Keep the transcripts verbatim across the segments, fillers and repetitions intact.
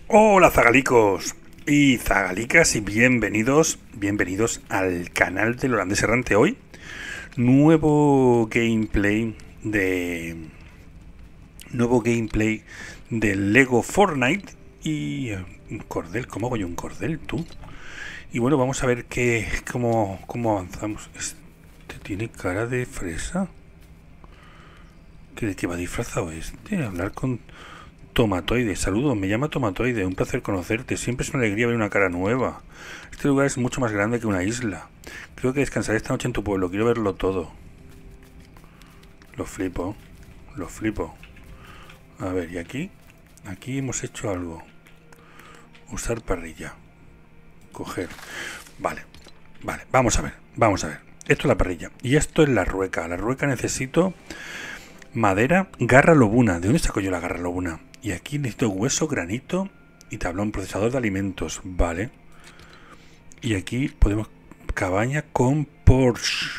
Hola zagalicos y zagalicas y bienvenidos, bienvenidos al canal del Holandés Errante. Hoy, nuevo gameplay de... Nuevo gameplay de Lego Fortnite y... Un cordel, ¿cómo hago yo un cordel, tú? Y bueno, vamos a ver qué, cómo, cómo avanzamos. Este tiene cara de fresa. ¿De qué va disfrazado este? Hablar con... Tomatoide, saludos, me llama Tomatoide, un placer conocerte, siempre es una alegría ver una cara nueva. Este lugar es mucho más grande que una isla. Creo que descansaré esta noche en tu pueblo, quiero verlo todo. Lo flipo, lo flipo. A ver, y aquí, aquí hemos hecho algo. Usar parrilla. Coger. Vale, vale, vamos a ver, vamos a ver. Esto es la parrilla y esto es la rueca. La rueca necesito madera, garra lobuna. ¿De dónde saco yo la garra lobuna? Y aquí necesito hueso, granito y tablón, procesador de alimentos, vale. Y aquí podemos cabaña con Porsche,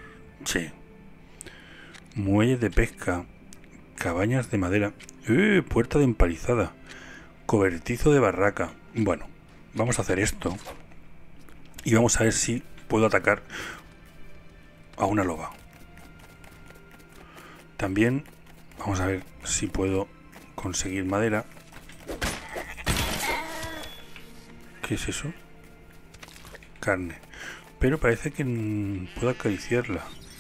muelle de pesca, cabañas de madera, ¡eh! Puerta de empalizada, cobertizo de barraca. Bueno, vamos a hacer esto y vamos a ver si puedo atacar a una loba. También vamos a ver si puedo conseguir madera. ¿Qué es eso? Carne. Pero parece que puedo acariciarla.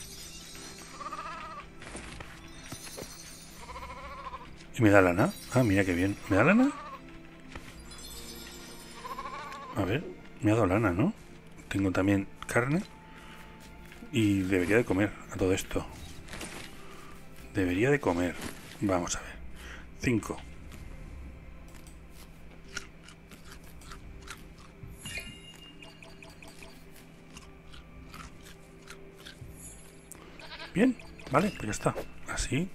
¿Y me da lana? Ah, mira qué bien. ¿Me da lana? A ver, me ha dado lana, ¿no? Tengo también carne. Y debería de comer a todo esto. Debería de comer. Vamos a ver. cinco. Bien, vale, pues ya está. Así.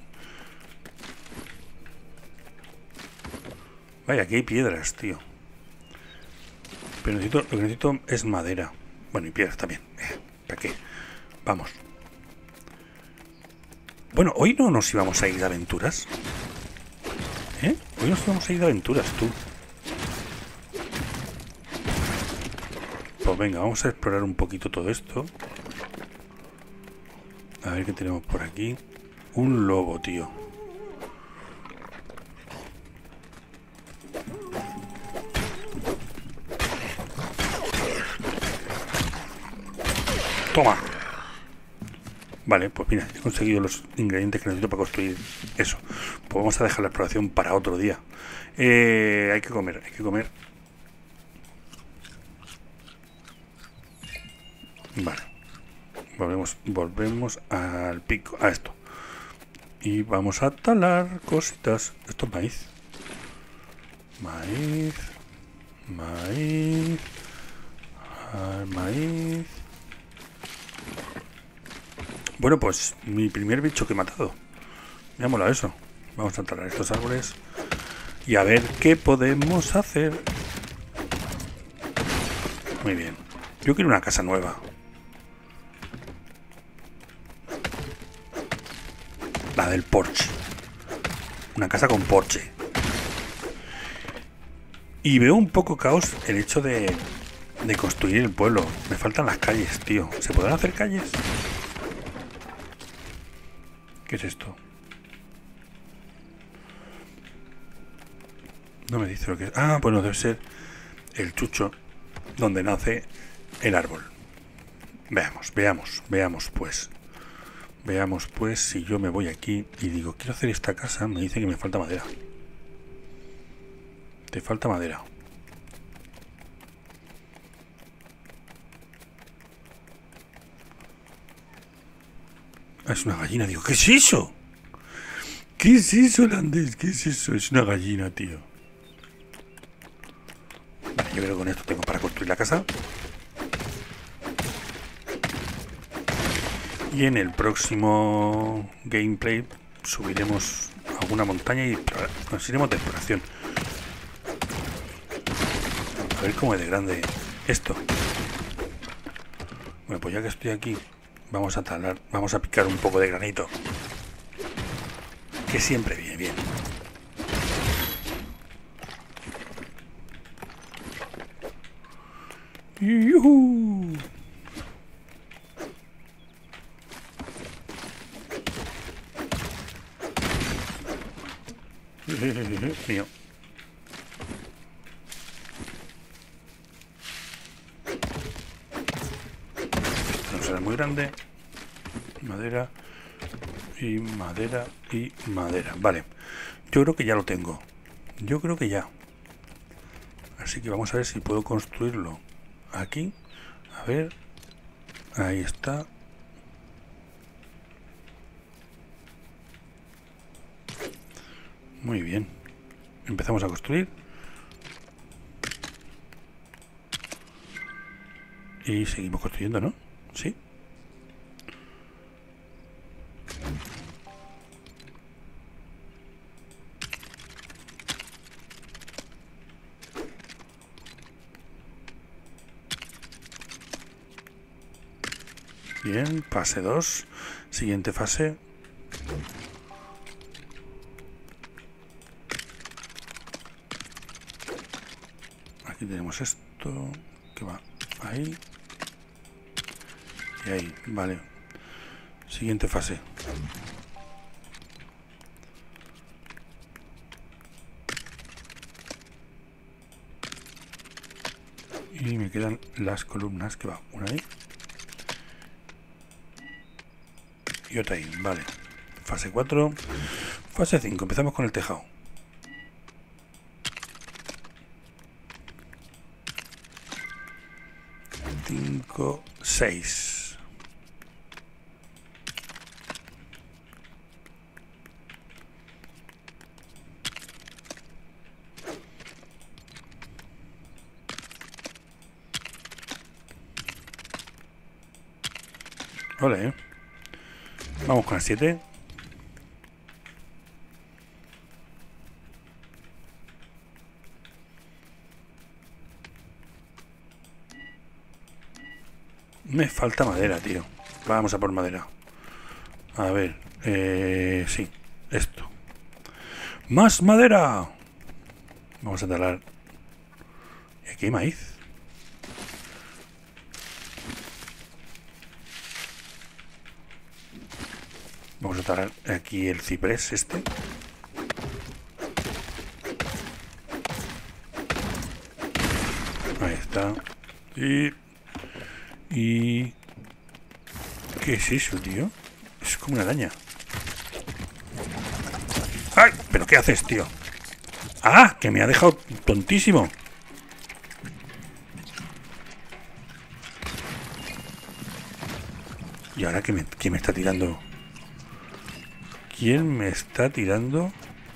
Vaya, aquí hay piedras, tío. Pero necesito, lo que necesito es madera. Bueno, y piedras también. Eh, ¿Para qué? Vamos. Bueno, hoy no nos íbamos a ir de aventuras. ¿Eh? Hoy nos íbamos a ir de aventuras, tú. Pues venga, vamos a explorar un poquito todo esto. A ver qué tenemos por aquí. Un lobo, tío. Toma. Vale, pues mira, he conseguido los ingredientes que necesito para construir eso. Pues vamos a dejar la exploración para otro día. Eh, hay que comer, hay que comer. Vale. Volvemos, volvemos al pico, a esto. Y vamos a talar cositas. Esto es maíz. Maíz. Maíz. Ah, maíz. Bueno, pues mi primer bicho que he matado. Me ha molado eso. Vamos a talar estos árboles y a ver qué podemos hacer. Muy bien. Yo quiero una casa nueva. La del Porsche. Una casa con Porsche. Y veo un poco caos el hecho de, de construir el pueblo. Me faltan las calles, tío. ¿Se podrán hacer calles? ¿Qué es esto? No me dice lo que es. Ah, bueno, debe ser el chucho donde nace el árbol. Veamos, veamos, veamos pues. Veamos pues si yo me voy aquí y digo, quiero hacer esta casa, me dice que me falta madera. Te falta madera. Ah, es una gallina, digo, ¿qué es eso? ¿Qué es eso, holandés? ¿Qué es eso? Es una gallina, tío. Vale, yo creo que con esto tengo para construir la casa. Y en el próximo gameplay subiremos a alguna montaña y nos iremos de exploración. A ver cómo es de grande esto. Bueno, pues ya que estoy aquí, vamos a talar, vamos a picar un poco de granito. Que siempre viene bien. ¡Yujú! Mío. Esto no será muy grande. Madera y madera y madera. Vale, yo creo que ya lo tengo. Yo creo que ya. Así que vamos a ver si puedo construirlo aquí. A ver. Ahí está. Muy bien. Empezamos a construir. Y seguimos construyendo, ¿no? Sí. Bien, fase dos. Siguiente fase. Aquí tenemos esto que va ahí y ahí. Vale. Siguiente fase. Y me quedan las columnas que va una ahí y otra ahí. Vale. Fase cuatro. Fase cinco. Empezamos con el tejado. cinco, seis. Vale, ¿eh? Vamos con el siete. Me falta madera, tío. Vamos a por madera. A ver, eh, sí, esto. ¡Más madera! Vamos a talar. Y aquí hay maíz. Vamos a talar aquí el ciprés este. Ahí está. Y... Y... ¿Qué es eso, tío? Es como una araña. ¡Ay! ¿Pero qué haces, tío? ¡Ah! Que me ha dejado tontísimo. ¿Y ahora qué me, quién me está tirando? ¿Quién me está tirando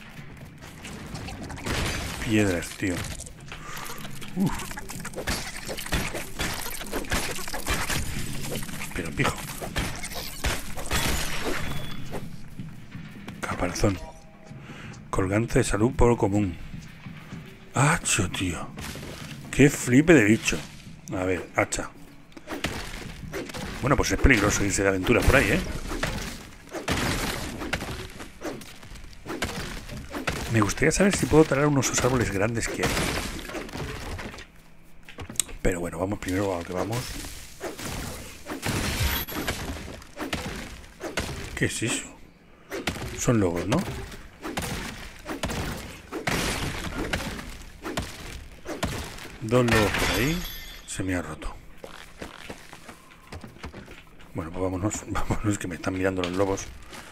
piedras, tío? Uf. Pero pijo. Caparazón. Colgante de salud por común. ¡Hacho, tío! ¡Qué flipe de bicho! A ver, hacha. Bueno, pues es peligroso irse de aventura por ahí, ¿eh? Me gustaría saber si puedo talar unos esos árboles grandes que hay. Pero bueno, vamos primero a lo que vamos. ¿Qué es eso? Son lobos, ¿no? Dos lobos por ahí. Se me ha roto. Bueno, pues vámonos. Vámonos, que me están mirando los lobos.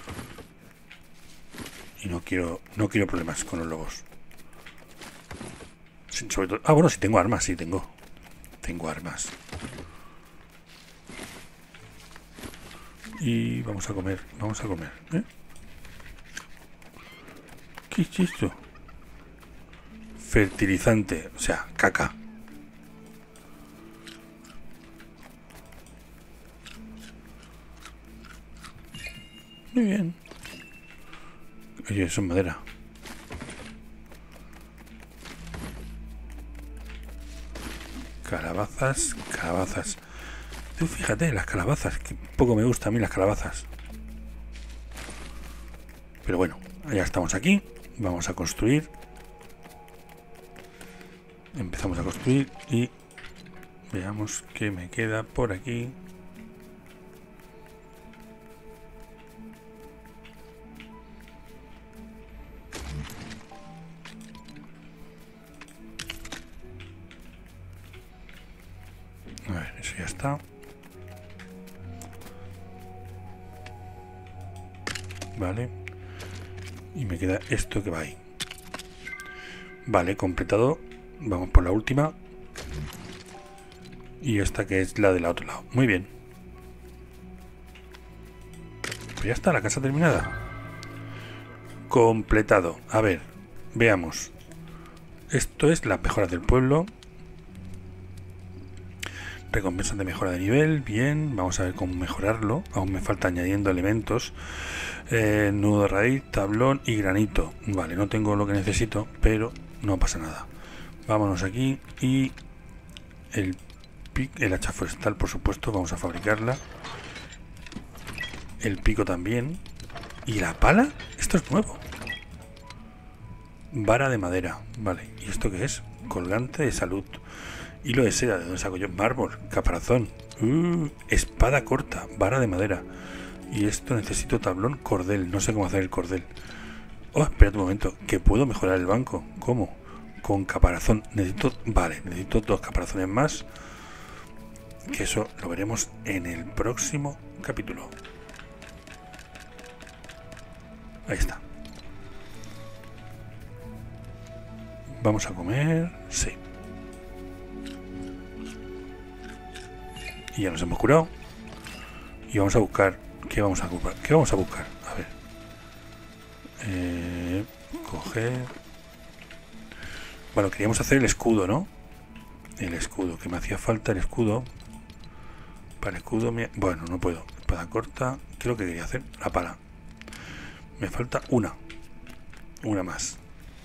Y no quiero no quiero problemas con los lobos. Sin, sobre todo, ah, bueno, si tengo armas, sí tengo. Tengo armas. Y vamos a comer, vamos a comer, ¿eh? ¿Qué es esto? Fertilizante, o sea, caca. Muy bien. Oye, eso es madera. Calabazas, calabazas. Tú fíjate, las calabazas, que poco me gustan a mí las calabazas. Pero bueno, ya estamos aquí. Vamos a construir. Empezamos a construir y Veamos qué me queda por aquí. A ver, eso ya está. Vale. Y me queda esto que va ahí. Vale, completado. Vamos por la última. Y esta que es la del otro lado. Muy bien. Pues ya está, la casa terminada. Completado. A ver, veamos. Esto es la mejora del pueblo. Recompensas de mejora de nivel. Bien, vamos a ver cómo mejorarlo. Aún me falta añadiendo elementos. Eh, nudo de raíz, tablón y granito. Vale, no tengo lo que necesito, pero no pasa nada. Vámonos aquí y el, el hacha forestal, por supuesto, vamos a fabricarla. El pico también. ¿Y la pala? Esto es nuevo. Vara de madera. Vale, ¿y esto qué es? Colgante de salud. Hilo de seda, ¿de dónde saco yo? Mármol, caparazón. Uh, espada corta, vara de madera. Y esto necesito tablón, cordel. No sé cómo hacer el cordel. Oh, espérate un momento, que puedo mejorar el banco. ¿Cómo? Con caparazón. Necesito, vale, necesito dos caparazones más. Que eso lo veremos en el próximo capítulo. Ahí está. Vamos a comer. Sí. Y ya nos hemos curado. Y vamos a buscar. ¿Qué vamos a buscar? ¿Qué vamos a buscar? A ver. Eh, coger. Bueno, queríamos hacer el escudo, ¿no? El escudo, que me hacía falta el escudo. Para el escudo, me... bueno, no puedo. Espada corta. ¿Qué es lo que quería hacer? La pala. Me falta una. Una más.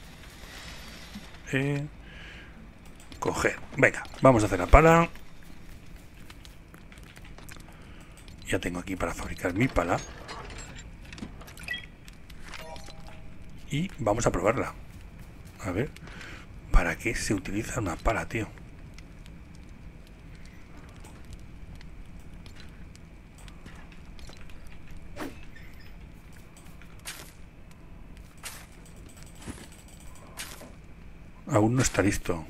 Eh, coger. Venga, vamos a hacer la pala. Ya tengo aquí para fabricar mi pala. Y vamos a probarla. A ver, ¿para qué se utiliza una pala, tío? Aún no está listo.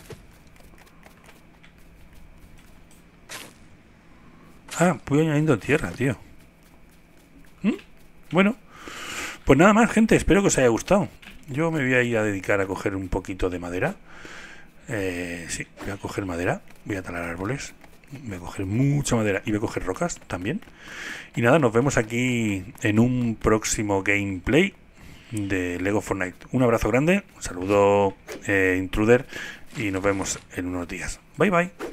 Ah, voy añadiendo tierra, tío. ¿Mm? Bueno, pues nada más, gente. Espero que os haya gustado. Yo me voy a ir a dedicar a coger un poquito de madera. Eh, sí, voy a coger madera. Voy a talar árboles. Voy a coger mucha madera y voy a coger rocas también. Y nada, nos vemos aquí en un próximo gameplay de Lego Fortnite. Un abrazo grande, un saludo, eh, Intruder, y nos vemos en unos días. Bye bye.